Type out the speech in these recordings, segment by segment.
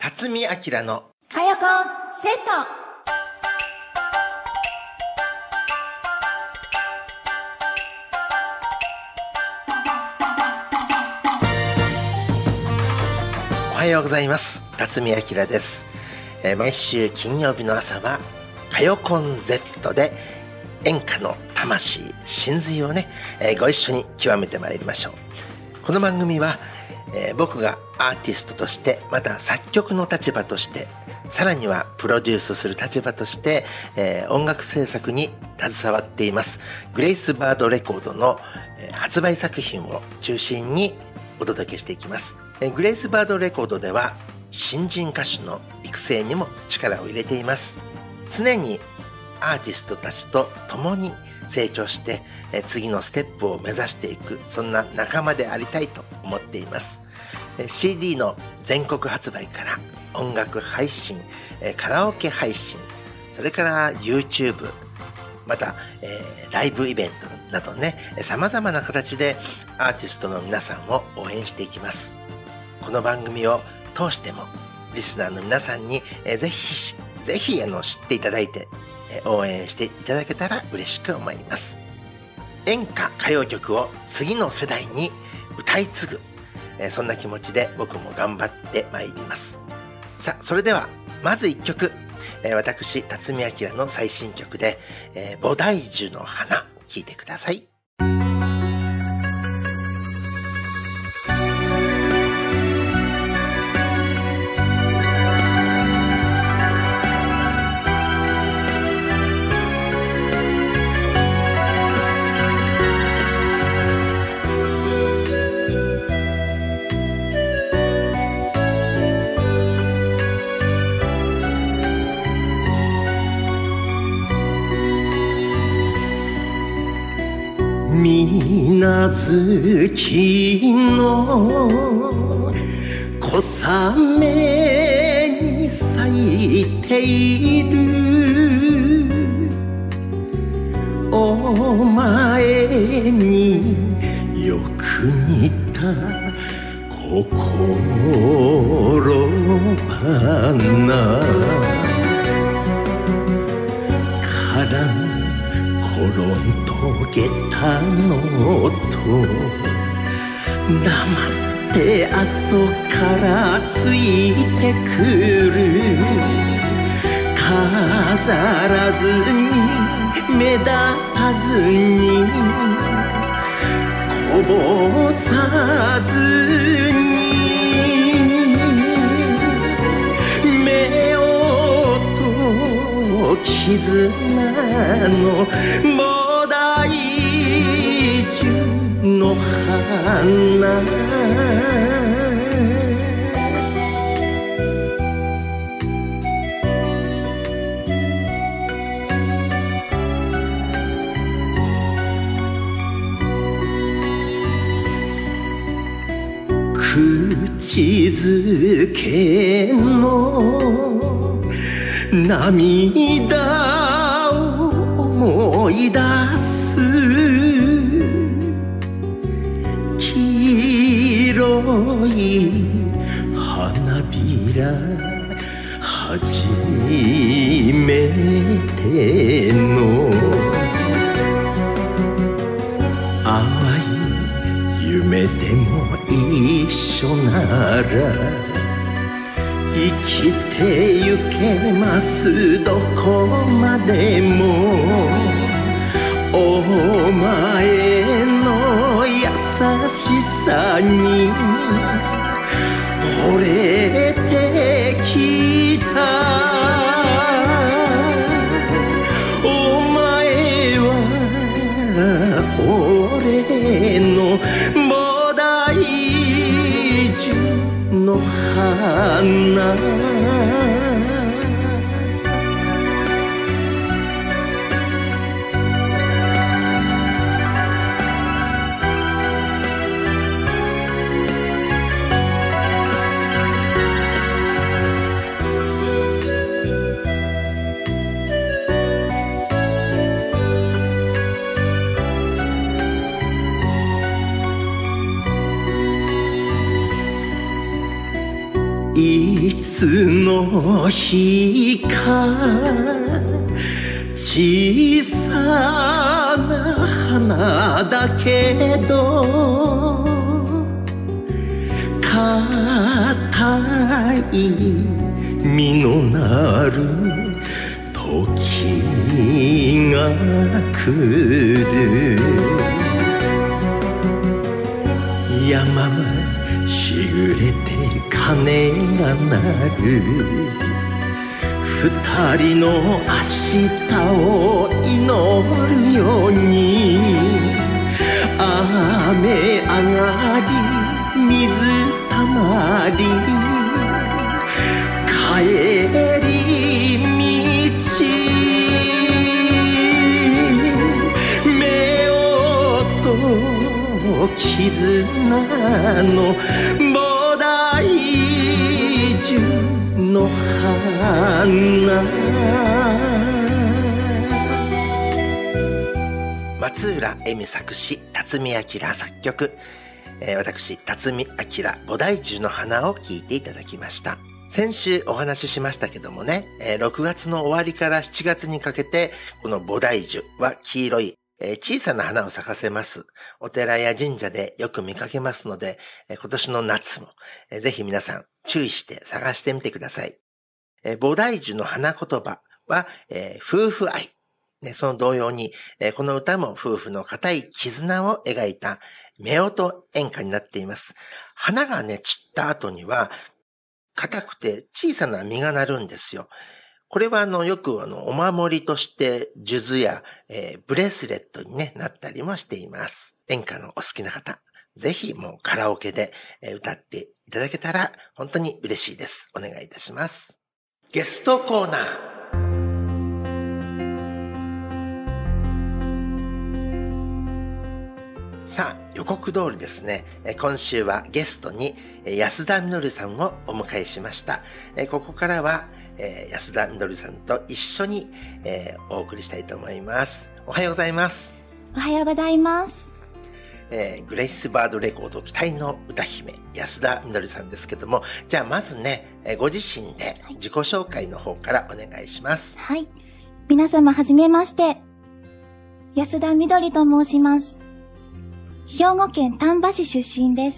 辰巳明のかよこんセット。 おはようございます。辰巳明です。毎週金曜日の朝はかよこん Z で演歌の魂真髄をね、ご一緒に極めてまいりましょう。この番組は、僕がアーティストとして、また作曲の立場として、さらにはプロデュースする立場として、音楽制作に携わっていますグレイスバードレコードの、発売作品を中心にお届けしていきます。グレイスバードレコードでは新人歌手の育成にも力を入れています。常にアーティストたちと共に成長して、次のステップを目指していく、そんな仲間でありたいと思っています。CD の全国発売から音楽配信、カラオケ配信、それから YouTube、また、ライブイベントなどね、様々な形でアーティストの皆さんを応援していきます。この番組を通してもリスナーの皆さんに、ぜひ知っていただいて、応援していただけたら嬉しく思います。演歌歌謡曲を次の世代に歌い継ぐ、そんな気持ちで僕も頑張ってまいります。さあ、それではまず一曲、私辰巳明の最新曲で、菩提樹の花、聴いてください。 水無月の小雨に咲いているお前によく似た心花からコロンと下駄の音黙って後からついてくる飾らずに目立たずにこぼさずに目音絆の菩提樹の花口づけの涙を思い出す黄色い花びら初めての淡い夢でも一緒なら生きてゆけますどこまでもお前の優しさに惚れてきたお前は俺の菩提樹の花いつの日か小さな花だけど固い実のなる時が来る山は日暮れて鐘が鳴る二人の明日を祈るように雨上がり水たまり帰り道目を絆の菩提樹の花松浦恵美作詞、辰巳明作曲、私、辰巳明菩提樹の花を聴いていただきました。先週お話ししましたけどもね、6月の終わりから7月にかけて、この菩提樹は黄色い、小さな花を咲かせます。お寺や神社でよく見かけますので、今年の夏も、ぜひ皆さん注意して探してみてください。菩提樹の花言葉は、夫婦愛。その同様に、この歌も夫婦の固い絆を描いた夫婦演歌になっています。花がね、散った後には、硬くて小さな実がなるんですよ。これはよくお守りとして数珠や、ブレスレットに、ね、なったりもしています。演歌のお好きな方、ぜひもうカラオケで歌っていただけたら本当に嬉しいです。お願いいたします。ゲストコーナー。さあ、予告通りですね、今週はゲストに安田みのるさんをお迎えしました。ここからは安田みのるさんと一緒にお送りしたいと思います。おはようございます。 おはようございます。 グレイスバードレコード期待の歌姫安田みのるさんですけども、じゃあまずね、ご自身で自己紹介の方からお願いします。 はい。皆様はじめまして。安田みどりと申します。兵庫県丹波市出身です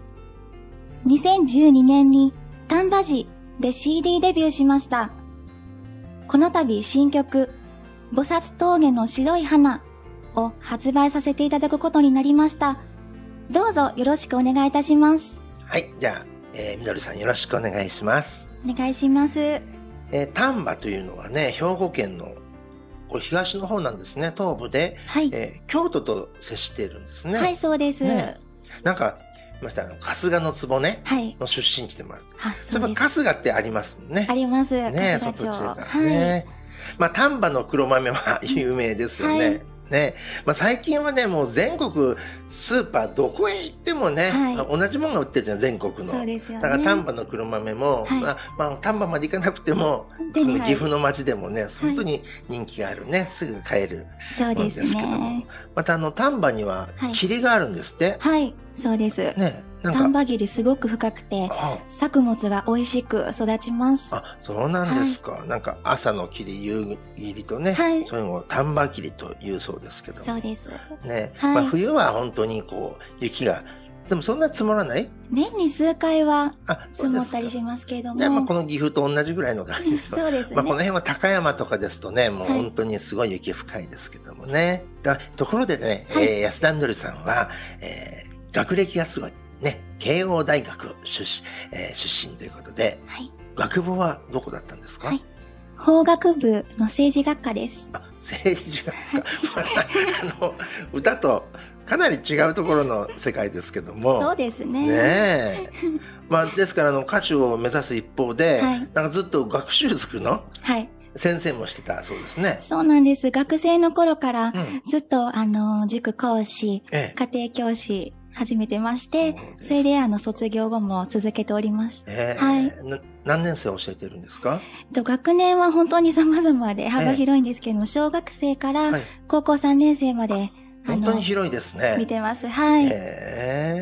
。2012年に丹波寺で CD デビューしました。この度新曲、菩薩峠の白い花を発売させていただくことになりました。どうぞよろしくお願いいたします。 はい、じゃあ、みどりさんよろしくお願いします。 お願いします。 丹波というのはね、兵庫県のこれ東の方なんですね、東部で、 はい、 京都と接しているんですね。 はい、そうです。 ね、なんか、ましたら春日の壺ね、はい、の出身地でもある。 あ、そうです。 春日ってありますもんね。 あります。 ね、そっちがね。まあ、丹波の黒豆は有名ですよね。はい、ね。まあ、最近はね、もう全国スーパーどこへ行ってもね、はい、同じものが売ってるじゃん、全国の。 そうですよね。 だから丹波の黒豆も、はい、まあ、丹波まで行かなくても、岐阜の町でもね、本当に人気があるね、すぐ買えるものですけども。ね、また丹波には霧があるんですって。 はい、そうです。ね。丹波霧すごく深くて、作物が美味しく育ちます。 あ、そうなんですか。はい、なんか朝の霧、夕霧とね、はい、そういうのを丹波霧と言うそうですけども。 そうです。 ね。はい、まあ冬は本当にこう、雪が、でもそんな積もらない？ 年に数回は積もったりしますけれども。 じゃあまあこの岐阜と同じぐらいの感じ。 そうですね。 まあこの辺は高山とかですとね、もう本当にすごい雪深いですけどもね。ところでね、安田みどりさんは、学歴がすごい。ね、慶応大学出身ということで、はい、学部はどこだったんですか？はい、 法学部の政治学科です。 あ、政治学科。また、歌とかなり違うところの世界ですけども。 そうですね。 ねえ。まあ、ですから歌手を目指す一方で、はい、なんかずっと学習塾の、はい。先生もしてたそうですね。 そうなんです。学生の頃から、ずっと、塾講師、家庭教師、始めてまして、それで卒業後も続けております。はい。 何年生教えてるんですか？ 学年は本当に様々で幅広いんですけども、小学生から高校3年生まで、 本当に広いですね。 見てます。はい。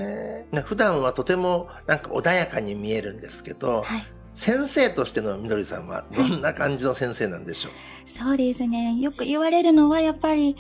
普段はとてもなんか穏やかに見えるんですけど、 はい。 先生としてのみどりさんはどんな感じの先生なんでしょう？ そうですね。よく言われるのはやっぱり、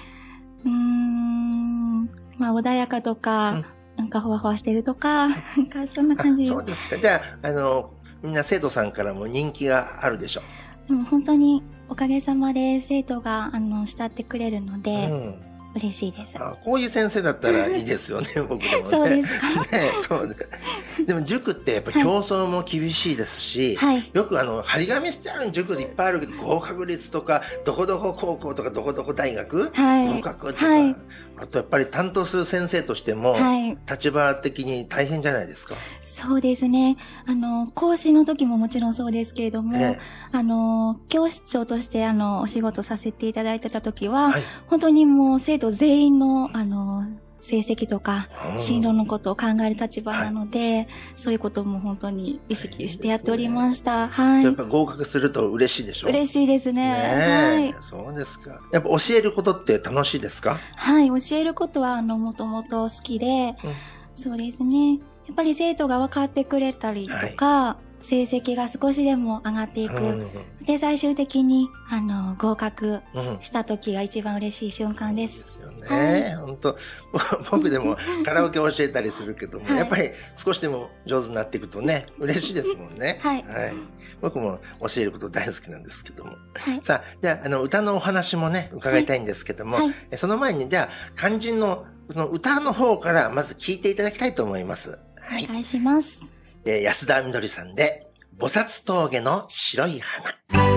まあ穏やかとか、なんかほわほわしてるとか、なんかそんな感じ。 そうですか。じゃあ、みんな生徒さんからも人気があるでしょう？ でも本当におかげさまで生徒が、慕ってくれるので、嬉しいです。 こういう先生だったらいいですよね、僕でもね。 そうですか。 ね、そうです。でも塾ってやっぱ競争も厳しいですし、 はい、 よく張り紙してある塾いっぱいあるけど、合格率とか、どこどこ高校とか、どこどこ大学、 はい、 合格とか、 はい、 あとやっぱり担当する先生としても、はい、立場的に大変じゃないですか？ そうですね。講師の時ももちろんそうですけれども、教室長としてお仕事させていただいてた時は、はい、本当にもう生徒全員の成績とか、進路のことを考える立場なので、はい、そういうことも本当に意識してやっておりました。はい。 やっぱ合格すると嬉しいでしょ？ 嬉しいですね。はい。 そうですか。やっぱ教えることって楽しいですか？ はい。教えることはもともと好きで、そうですね。やっぱり生徒が分かってくれたりとか、はい、成績が少しでも上がっていく。で、最終的に、合格した時が一番嬉しい瞬間です。 そうですよね。本当僕でもカラオケ教えたりするけども、はい、やっぱり少しでも上手になっていくとね、嬉しいですもんね。 はい。 はい。僕も教えること大好きなんですけども。はい。さあ、じゃあ、歌のお話もね、伺いたいんですけども、はい、その前に、じゃあ、肝心の、歌の方からまず聞いていただきたいと思います。 はい。お願いします。 安田みどりさんで、菩薩峠の白い花。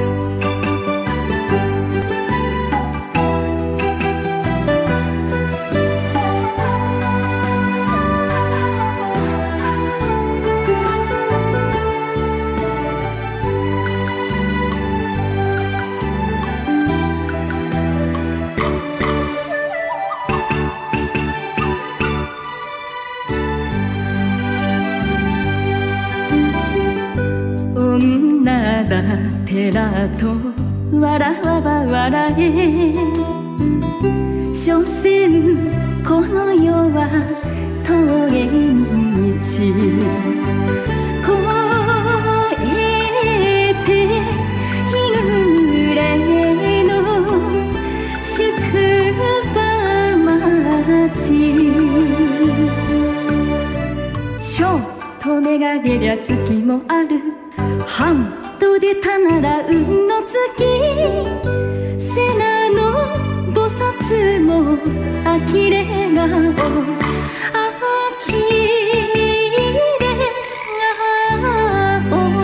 てらと笑わば笑え所詮この世は峠道越えて日暮れの宿場町ちょっと目が出りゃ月もある半出たなら運の月瀬名の菩薩も呆れ顔呆れ顔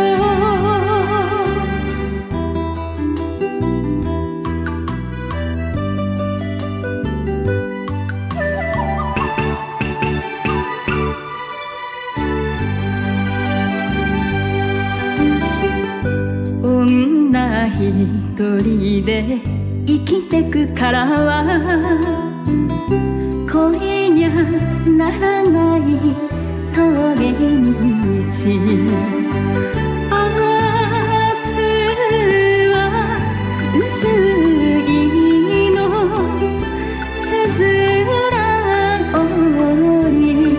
女一人で生きてくからは恋にゃならない峠道明日は薄いのつづら折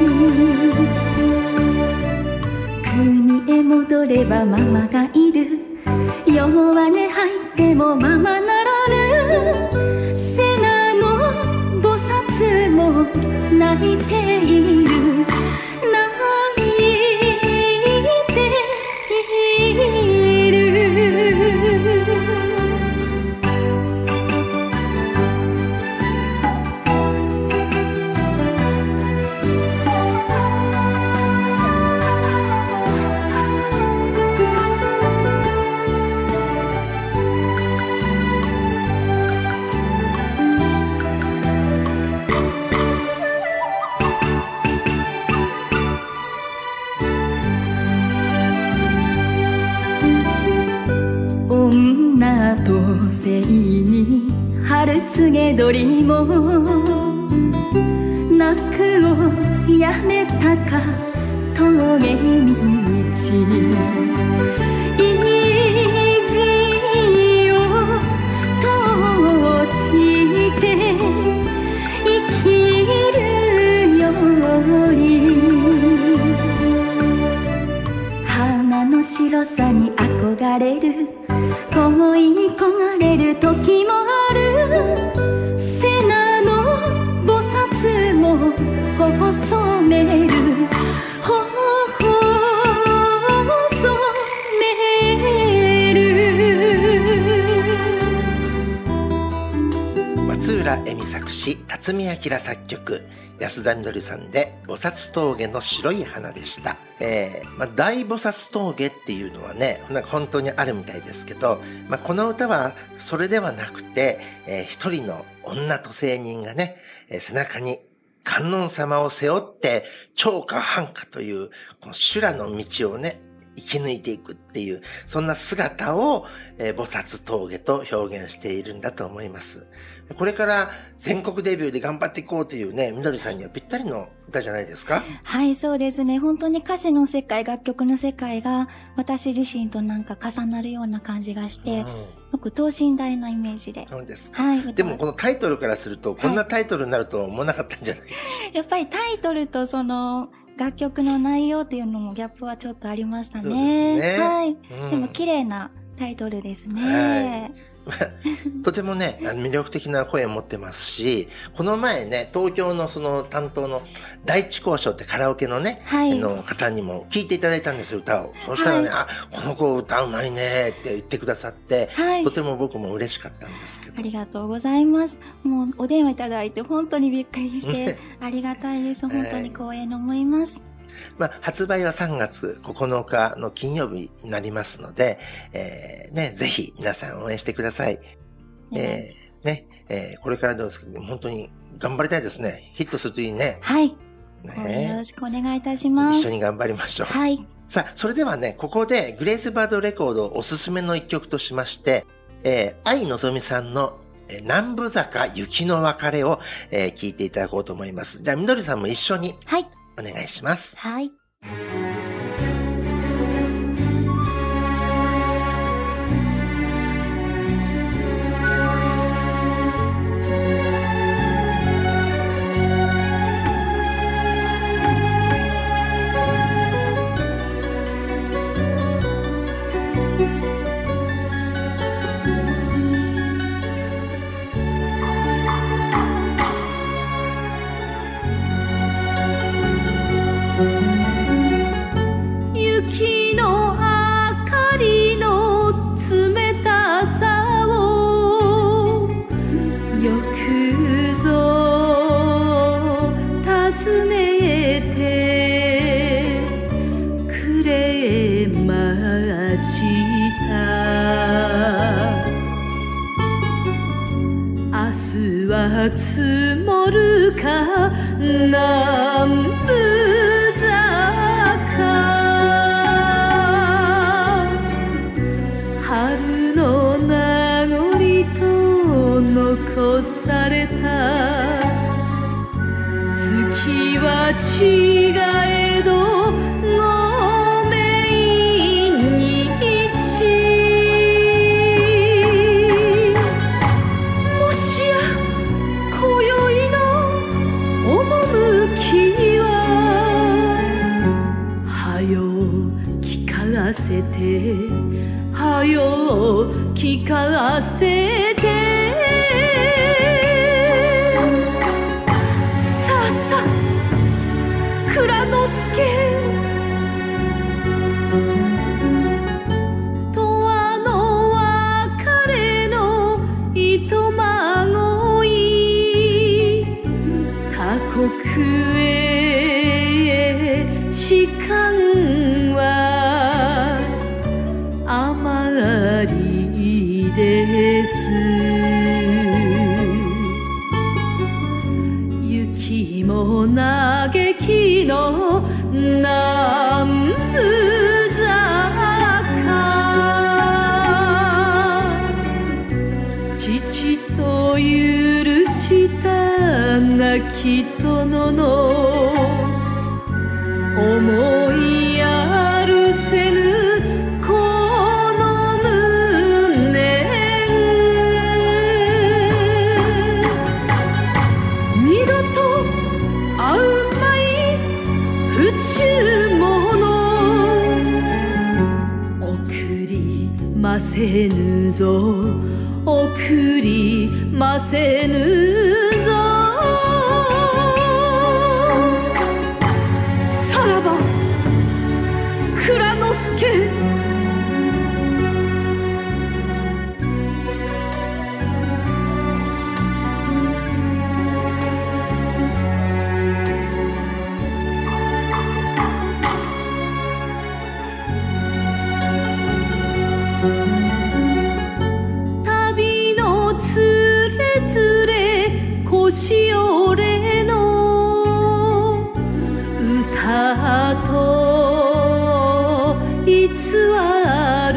国へ戻ればママがいる弱音吐いてもままならぬ瀬名の菩薩も泣いている泣いている女とせいに春告げ鳥も泣くをやめたか峠道意地を通して生きるより白さに憧れる恋に焦がれる時もある瀬名の菩薩も細める松浦恵美作詞、辰巳明作曲、安田みどりさんで菩薩峠の白い花でした。大菩薩峠っていうのはね、なんか本当にあるみたいですけど、この歌はそれではなくて、一人の女と青年がね、背中に観音様を背負って超過半過というこの修羅の道をね、生き抜いていくっていう、そんな姿を、菩薩峠と表現しているんだと思います。これから全国デビューで頑張っていこうというね、みどりさんにはぴったりの歌じゃないですか？ はい、そうですね。本当に歌詞の世界、楽曲の世界が私自身となんか重なるような感じがして、よく等身大なイメージで。 そうですか。 はい。 でもこのタイトルからすると、こんなタイトルになるとは思わなかったんじゃないでしょうか。 やっぱりタイトルとその、楽曲の内容っていうのもギャップはちょっとありましたね。 そうですね。 はい。でも綺麗なタイトルですね。 はい。とてもね、魅力的な声を持ってますし、この前ね、東京のその担当の第一交渉ってカラオケのね、の方にも聞いていただいたんですよ、歌を。そしたらね、この子歌うまいねって言ってくださって、とても僕も嬉しかったんですけど。 ありがとうございます。もうお電話いただいて本当にびっくりして、ありがたいです。本当に光栄に思います。 発売は3月9日の金曜日になりますので、ぜひ皆さん応援してください。これからですけど、本当に頑張りたいですね。ヒットするといいね。 はい。よろしくお願いいたします。 一緒に頑張りましょう。 はい。 さあ、それではね、ここでグレースバードレコードおすすめの一曲としまして、愛のぞみさんの南部坂雪の別れを、聞いていただこうと思います。じゃあ、みどりさんも一緒に。 はい。 お願いします。 はい。 雪の明かりの冷たさをよくぞ尋ねてくれました明日は積もるか南部春の名残と残された月は違えどごめんにちもしや今宵の趣ははよ聞かせてはよ聞かせてさあさあ蔵之介とわの別れの糸まごい他国へ士官は余りです雪も嘆きの南部坂父と許した亡き殿の思いやるせぬ思ませぬぞ送りませぬぞさらば蔵之介旅のつれつれ腰折れの歌と偽る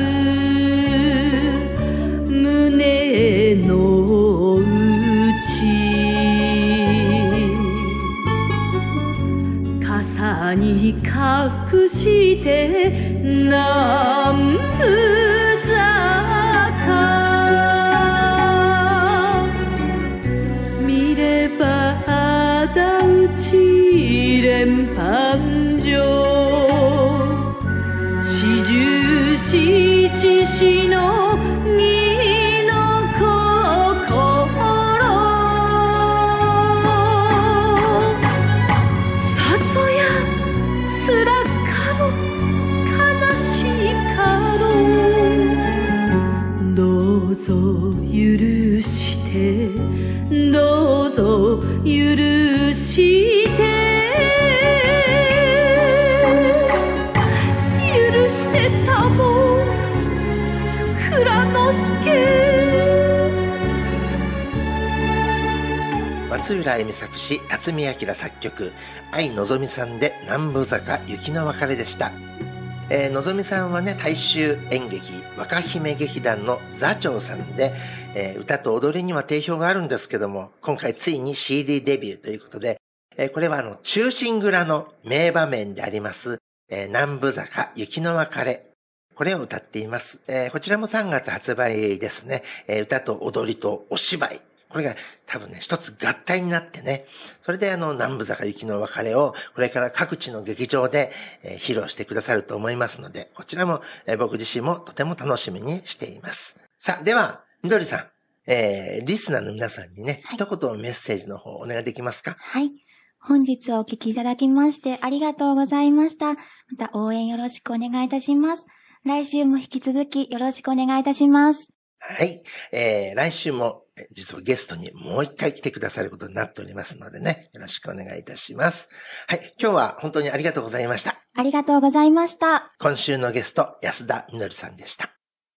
胸の内傘に隠して南部見れば仇討ち連判状四十七士の義の心さぞやつらかろ悲しいかろどうぞ許してどうぞ許して許してたも蔵之介松浦恵美作詞、辰巳明作曲、愛のぞみさんで南部坂雪の別れでした。のぞみさんはね、大衆演劇若姫劇団の座長さんで、歌と踊りには定評があるんですけども、今回ついに CD デビューということで、これは忠臣蔵の名場面であります、南部坂雪の別れ、これを歌っています。こちらも3月発売ですね。歌と踊りとお芝居。これが多分ね、一つ合体になってね、それで南部坂雪の別れをこれから各地の劇場で、披露してくださると思いますので、こちらも、僕自身もとても楽しみにしています。さあ、では、みどりさん、リスナーの皆さんにね、はい、一言メッセージの方お願いできますか？ はい。本日お聞きいただきましてありがとうございました。また応援よろしくお願いいたします。来週も引き続きよろしくお願いいたします。 はい。来週も実はゲストにもう一回来てくださることになっておりますのでね、よろしくお願いいたします。はい。今日は本当にありがとうございました。 ありがとうございました。 今週のゲスト、安田みのりさんでした。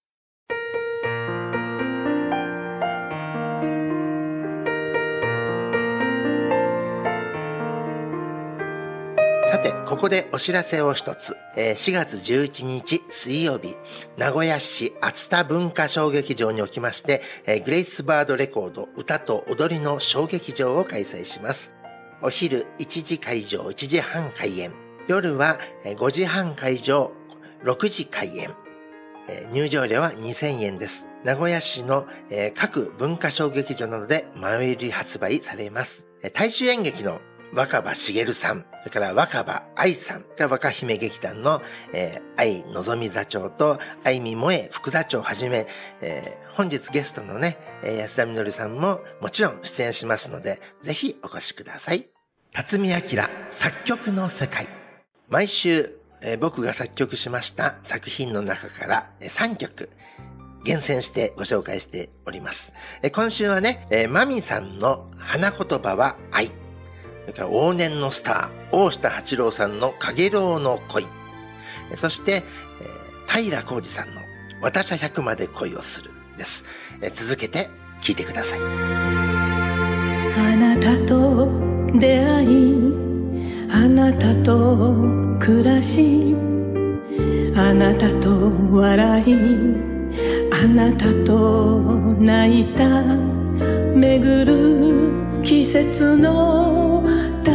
さて、ここでお知らせを一つ。4月11日水曜日、名古屋市熱田文化小劇場におきまして、グレイスバードレコード歌と踊りの小劇場を開催します。お昼1時会場、1時半開演。夜は5時半会場、6時開演。入場料は2000円です。名古屋市の各文化小劇場などで前売り発売されます。大衆演劇の若葉茂さん、それから若葉愛さんが若姫劇団の、愛のぞみ座長と愛美萌え副座長をはじめ、本日ゲストのね、安田みのりさんももちろん出演しますので、ぜひお越しください。辰巳明作曲の世界。毎週、僕が作曲しました作品の中から3曲厳選してご紹介しております。今週はね、マミさんの花言葉は愛。それから往年のスター、大下八郎さんのかげろうの恋。そして、平浩二さんの私は100まで恋をするです。続けて聴いてください。 あなたと出会い、あなたと暮らし、あなたと笑い、あなたと泣いた、巡る季節の黄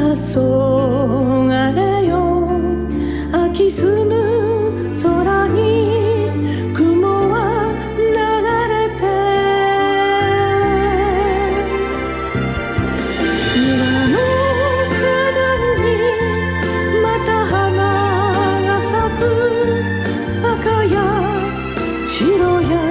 昏よ、秋澄む空に雲は流れて、庭の花壇にまた花が咲く、赤や白や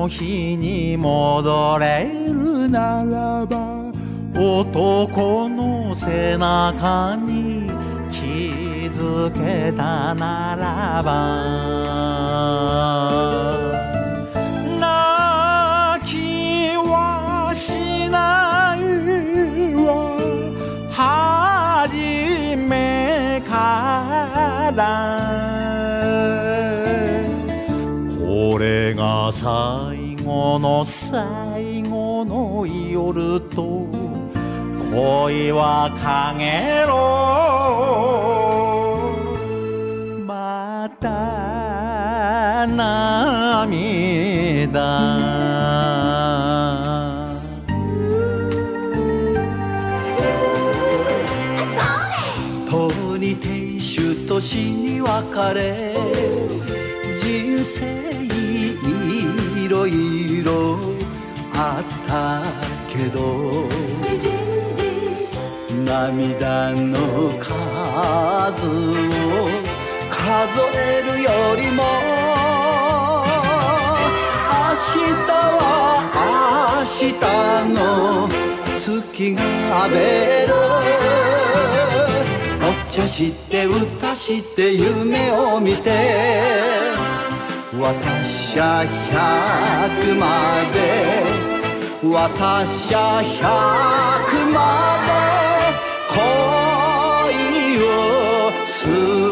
の日に戻れるならば男の背中に気づけたならば泣きはしないわ初めからこれが最後の最後の夜と恋は陰ろまた涙とに亭主と死に別れ人生いろいろあったけど涙の数を数えるよりも明日は明日の月が出るお茶して歌して夢を見て私は100まで私は100まで恋をす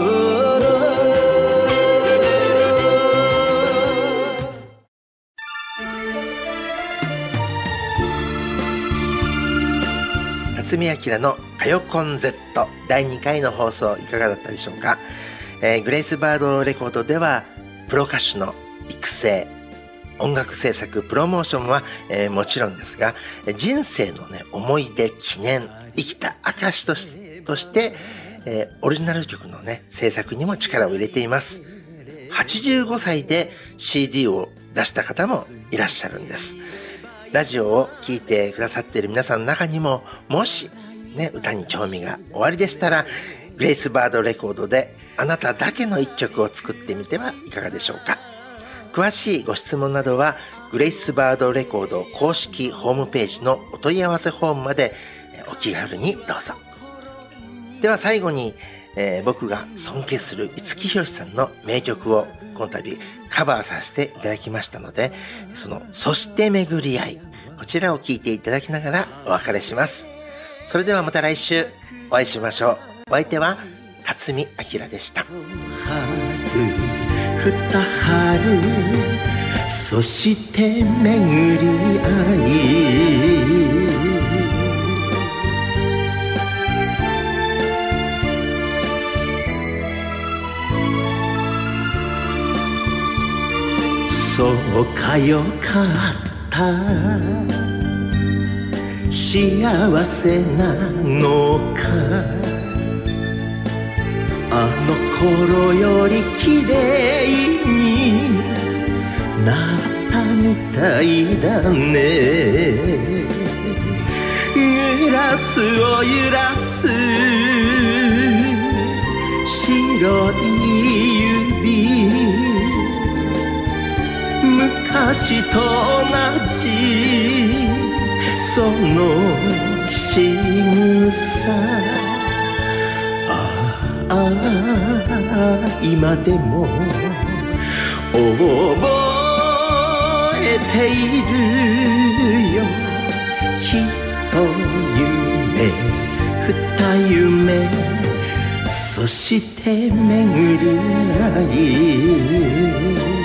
る辰巳明の歌謡コン Z 第2回の放送いかがだったでしょうか。グレイスバードレコードではプロ歌手の育成音楽制作プロモーションは、もちろんですが人生のね思い出記念生きた証として、オリジナル曲のね制作にも力を入れています。85歳で CD を出した方もいらっしゃるんです。ラジオを聴いてくださっている皆さんの中にももしね歌に興味がおありでしたらグレイスバードレコードであなただけの一曲を作ってみてはいかがでしょうか。詳しいご質問などはグレイスバードレコード公式ホームページのお問い合わせフォームまでお気軽にどうぞ。では最後に、僕が尊敬する五木ひろしさんの名曲をこの度カバーさせていただきましたので、そのそして巡り合い、こちらを聴いていただきながらお別れします。それではまた来週お会いしましょう。お相手は辰巳明でした。 二春そして巡り合いそうかよかった幸せなのかあの頃より綺麗になったみたいだねグラスを揺らす白い指昔と同じその仕草今でも覚えているよひと夢二夢そして巡り合い